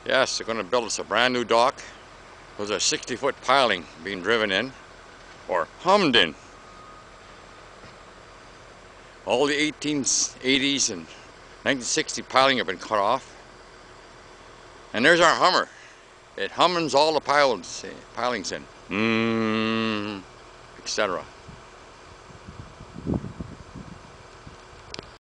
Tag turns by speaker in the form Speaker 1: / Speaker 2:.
Speaker 1: Yes, they're going to build us a brand new dock. There's a 60-foot piling being driven in, or hummed in. All the 1880s and 1960 piling have been cut off. And there's our Hummer. It hums all the pilings in, etc.